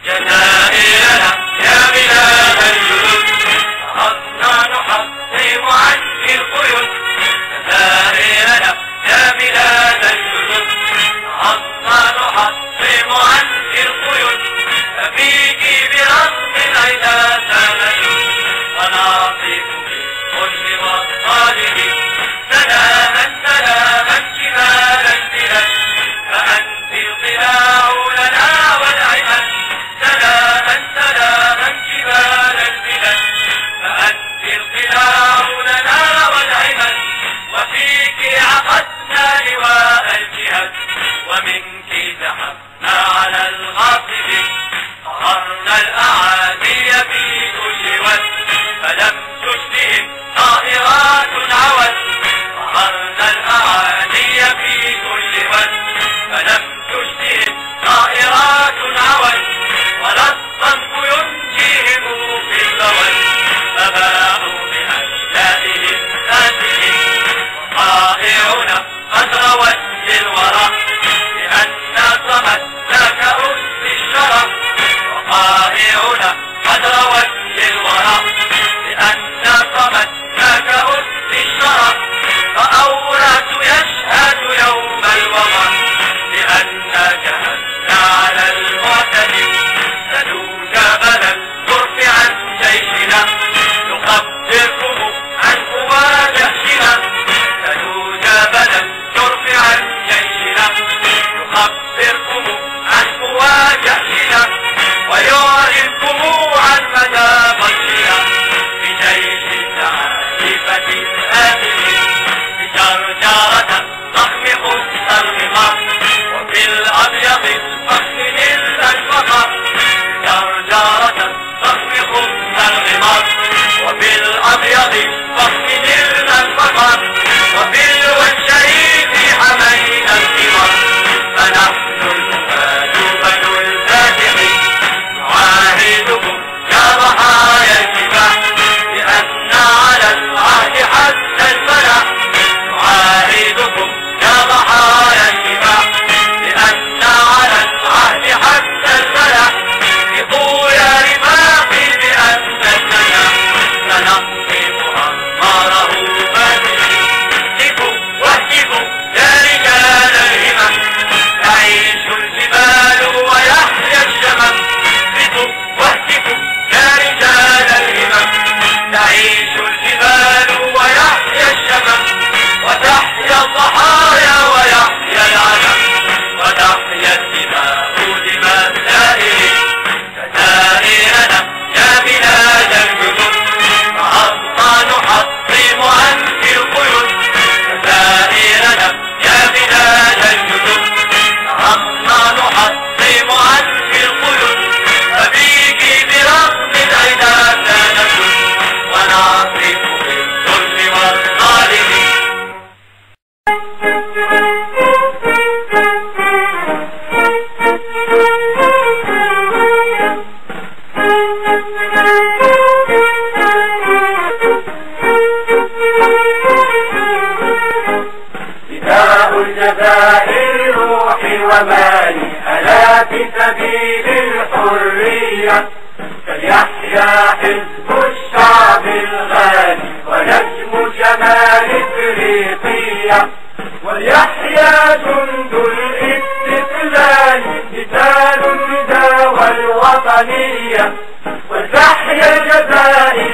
جزائرنا يا بلاد الجدد أردنا نحطم عنك القيود. جزائرنا يا بلاد الجدد أردنا نحطم عنك القيود. ففيك برغم العدا سنجد ونعطف بالكل والطالب. سلاما سلاما شمال البلاد فأنت القلاع لنا والعماد. سلاما سلاما شمال البلاد فأنت القلاع لنا والعماد. وفيك عقدنا لواء الجهاد ومنك زحفنا على الغاصب. قهرنا الأعادي في كل واد فلم تشبهم طائرات عود. قهرنا الأعادي في كل واد فلم تشبهم طائرات عود. ولا الصنف ينجيهم في الزوال فباعوا بأشلائهم آسفين. وطائعنا قد روت للورى لأن صمتنا كأس الشرى. وطائعنا قد روت للورى لأن صمتنا كأس الشرى. فأورات يشهد يوم الوغى لأن جهدنا على المعتدل. سنوج بلد ترفع عن جيشنا نخبركم عن قوى جأشنا. سنوج بلد ترفع عن جيشنا نخبركم عن قوى جأشنا. ويعلمكم عن مدى بطشنا بجيش التعريفة آمن. بجرجرة ضخم خص الغمار وفي الأبيض الفخر نلت الفخر. بجرجرة ضخم خص الغمار وفي الأبيض الفخر نلت الفخر. وفي الوجه حمينا الثمار فنحن الفؤاد بنو الفاتحين. نعاهدكم يا ضحايا الكفاح بأن على العهد حتى الفلاح. نعاهدكم يا ضحايا الكفاح بأن على العهد حتى الفلاح. ثقوا يا رفاقي بأن النجاح سنقصفها ناره فاتحين. هتفوا واهتفوا يا رجال الهمم تعيش الجبال ويحيا الشمم. هتفوا واهتفوا يا رجال الهمم تعيش الجبال ويحيا الشمم. وتحيا الضحايا ويحيا العلم وتحيا الدماء دماء السائلين. جزائرنا يا بلاد الجدد نهضنا نحطم عنك القيود. جزائرنا يا بلاد الجدد نهضنا نحطم عنك القيود. فبيك برغم العدا سنجد ونعطف بالذل والظالمين. فداء الجزائر روحي ومالي ألا في سبيل الحرية. فليحيا حزب الشعب الغالي ونجم شمال إفريقيا. وليحيا جند الاستقلال مثال الندى والوطنية. ولتحيا الجزائر